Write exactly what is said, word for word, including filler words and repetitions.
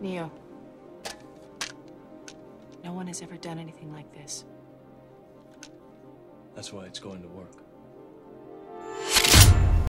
Neo, no one has ever done anything like this. That's why it's going to work.